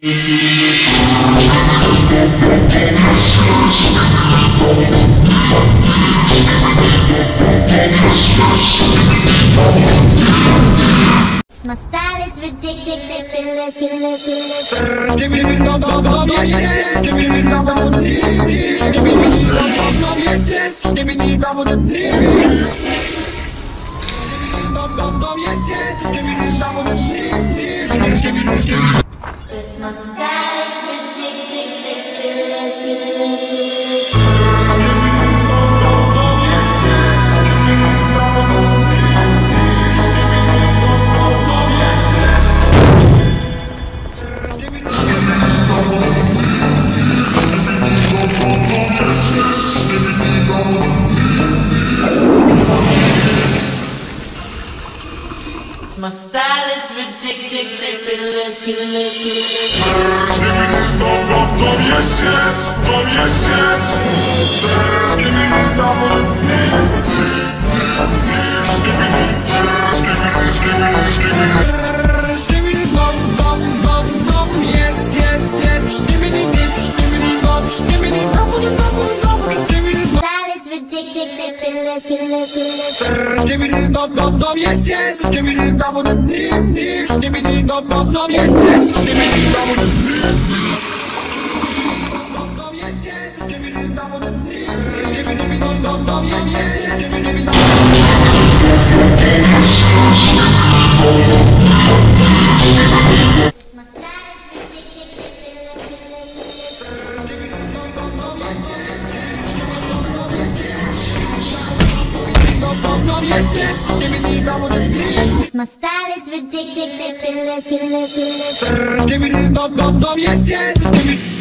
My style is ridiculous, ridiculous. Give me the love, yes, give me the love, give me the love, yes, give me the love, yes, give me the love, give me the Cause my style is ridiculous, ridiculous. My style is ridiculous, Give me the yes, yes, yes. Give me the yes, yes, yes. Give me the lips, give me the love, give me the double, give me the Style is ridiculous, ridiculous. give me the yes, yes. Give me the double, give me the yes, yes. Give me the double, yes, yes. Give me the double, give me the yes, yes. Give me My style yes, yes. Give me the double, My style is ridiculous, ridiculous. give me the yes, yes. Give me